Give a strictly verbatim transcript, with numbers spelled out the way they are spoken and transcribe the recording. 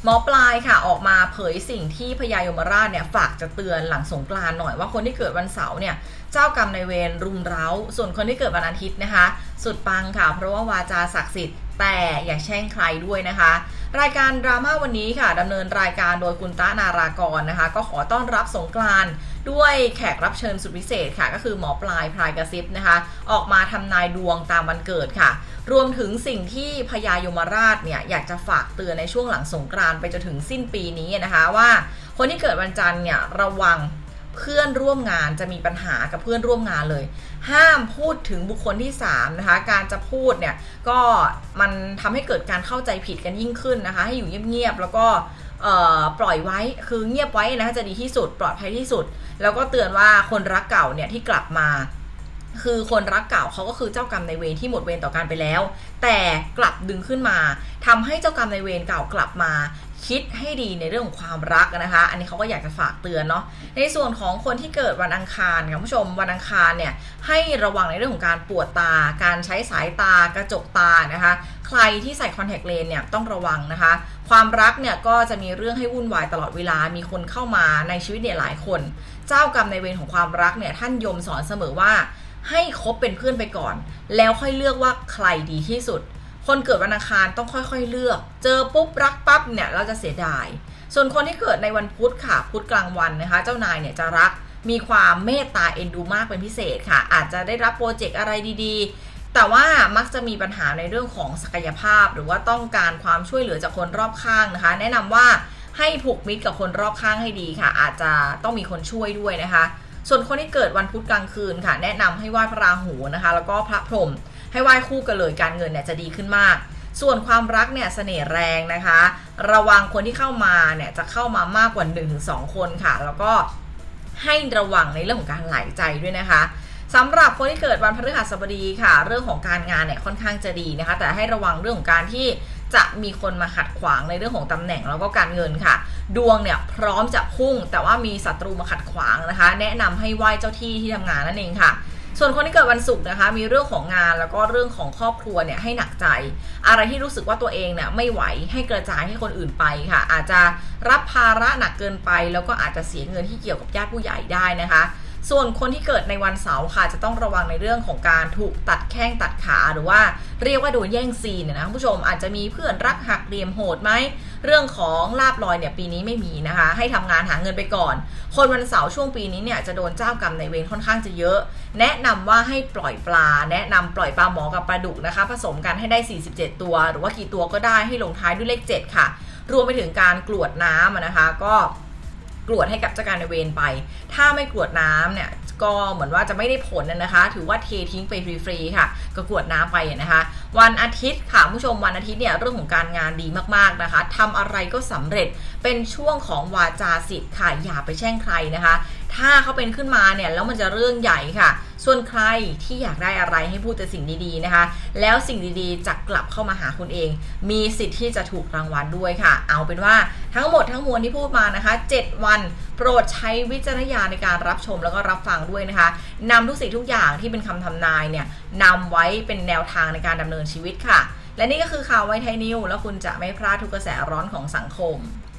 หมอปลายค่ะออกมาเผยสิ่งที่พญายมราชเนี่ยฝากจะเตือนหลังสงกรานต์หน่อยว่าคนที่เกิดวันเสาร์เนี่ยเจ้ากรรมนายเวรรุมเร้าส่วนคนที่เกิดวันอาทิตย์นะคะสุดปังค่ะเพราะว่าวาจาศักดิ์สิทธิ์แต่อย่าแช่งใครด้วยนะคะรายการดราม่าวันนี้ค่ะดำเนินรายการโดยคุณตะนารากรนะคะก็ขอต้อนรับสงกรานต์ด้วยแขกรับเชิญสุดพิเศษค่ะก็คือหมอปลายพลายกระซิบนะคะออกมาทำนายดวงตามวันเกิดค่ะรวมถึงสิ่งที่พญายมราชเนี่ยอยากจะฝากเตือนในช่วงหลังสงกรานต์ไปจนถึงสิ้นปีนี้นะคะว่าคนที่เกิดวันจันทร์เนี่ยระวังเพื่อนร่วมงานจะมีปัญหากับเพื่อนร่วมงานเลยห้ามพูดถึงบุคคลที่สามนะคะการจะพูดเนี่ยก็มันทำให้เกิดการเข้าใจผิดกันยิ่งขึ้นนะคะให้อยู่เงียบๆแล้วก็ปล่อยไว้คือเงียบไว้นะคะจะดีที่สุดปลอดภัยที่สุดแล้วก็เตือนว่าคนรักเก่าเนี่ยที่กลับมาคือคนรักเก่าเขาก็คือเจ้ากรรมนายเวรที่หมดเวรต่อกันไปแล้วแต่กลับดึงขึ้นมาทำให้เจ้ากรรมนายเวรเก่ากลับมาคิดให้ดีในเรื่องของความรักนะคะอันนี้เขาก็อยากจะฝากเตือนเนาะในส่วนของคนที่เกิดวันอังคารค่ะผู้ชมวันอังคารเนี่ยให้ระวังในเรื่องของการปวดตาการใช้สายตากระจกตานะคะใครที่ใส่คอนแทคเลนส์เนี่ยต้องระวังนะคะความรักเนี่ยก็จะมีเรื่องให้วุ่นวายตลอดเวลามีคนเข้ามาในชีวิตเนี่ยหลายคนเจ้ากรรมนายเวรของความรักเนี่ยท่านยมสอนเสมอว่าให้คบเป็นเพื่อนไปก่อนแล้วค่อยเลือกว่าใครดีที่สุดคนเกิดวันอังคารต้องค่อยๆเลือกเจอปุ๊บรักปั๊บเนี่ยเราจะเสียดายส่วนคนที่เกิดในวันพุธค่ะพุธกลางวันนะคะเจ้านายเนี่ยจะรักมีความเมตตาเอ็นดูมากเป็นพิเศษค่ะอาจจะได้รับโปรเจกต์อะไรดีๆแต่ว่ามักจะมีปัญหาในเรื่องของศักยภาพหรือว่าต้องการความช่วยเหลือจากคนรอบข้างนะคะแนะนำว่าให้ผูกมิตรกับคนรอบข้างให้ดีค่ะอาจจะต้องมีคนช่วยด้วยนะคะส่วนคนที่เกิดวันพุธกลางคืนค่ะแนะนำให้ไหว้พระราหูนะคะแล้วก็พระพรหมให้ไหว้คู่กันเลยการเงินเนี่ยจะดีขึ้นมากส่วนความรักเนี่ยเสน่ห์แรงนะคะระวังคนที่เข้ามาเนี่ยจะเข้ามามากกว่า หนึ่งถึงสอง คนค่ะแล้วก็ให้ระวังในเรื่องของการหลายใจด้วยนะคะสำหรับคนที่เกิดวันพฤหัสบดีค่ะเรื่องของการงานเนี่ยค่อนข้างจะดีนะคะแต่ให้ระวังเรื่องของการที่จะมีคนมาขัดขวางในเรื่องของตำแหน่งแล้วก็การเงินค่ะดวงเนี่ยพร้อมจะพุ่งแต่ว่ามีศัตรูมาขัดขวางนะคะแนะนำให้ไหว้เจ้าที่ที่ทำงานนั่นเองค่ะส่วนคนที่เกิดวันศุกร์นะคะมีเรื่องของงานแล้วก็เรื่องของครอบครัวเนี่ยให้หนักใจอะไรที่รู้สึกว่าตัวเองเนี่ยไม่ไหวให้กระจายให้คนอื่นไปค่ะอาจจะรับภาระหนักเกินไปแล้วก็อาจจะเสียเงินที่เกี่ยวกับญาติผู้ใหญ่ได้นะคะส่วนคนที่เกิดในวันเสาร์ค่ะจะต้องระวังในเรื่องของการถูกตัดแข้งตัดขาหรือว่าเรียกว่าโดนแย่งซีนนะคุณผู้ชมอาจจะมีเพื่อนรักหักเหลี่ยมโหดไหมเรื่องของลาบลอยเนี่ยปีนี้ไม่มีนะคะให้ทำงานหาเงินไปก่อนคนวันเสาร์ช่วงปีนี้เนี่ยจะโดนเจ้ากรรมนายเวรค่อนข้างจะเยอะแนะนำว่าให้ปล่อยปลาแนะนำปล่อยปลาหมอกับปลาดุกนะคะผสมกันให้ได้สี่สิบเจ็ดตัวหรือว่ากี่ตัวก็ได้ให้ลงท้ายด้วยเลขเจ็ดค่ะรวมไปถึงการกรวดน้ำนะคะก็กรวดให้กับเจ้ากรรมนายเวรไปถ้าไม่กรวดน้ำเนี่ยก็เหมือนว่าจะไม่ได้ผลนะคะถือว่าเททิ้งไปฟรีๆค่ะก็กรวดน้ำไปนะคะวันอาทิตย์ค่ะผู้ชมวันอาทิตย์เนี่ยเรื่องของการงานดีมากๆนะคะทำอะไรก็สำเร็จเป็นช่วงของวาจาสิทธิ์ค่ะอย่าไปแช่งใครนะคะถ้าเขาเป็นขึ้นมาเนี่ยแล้วมันจะเรื่องใหญ่ค่ะส่วนใครที่อยากได้อะไรให้พูดแต่สิ่งดีๆนะคะแล้วสิ่งดีๆจะกลับเข้ามาหาคุณเองมีสิทธิ์ที่จะถูกรางวัลด้วยค่ะเอาเป็นว่าทั้งหมดทั้งมวลที่พูดมานะคะเจ็ดวันโปรดใช้วิจารณญาณในการรับชมแล้วก็รับฟังด้วยนะคะนำทุกสิ่งทุกอย่างที่เป็นคำทำนายเนี่ยนำไว้เป็นแนวทางในการดำเนินชีวิตค่ะและนี่ก็คือข่าวไวไทยนิวแล้วคุณจะไม่พลาดทุกกระแสร้อนของสังคม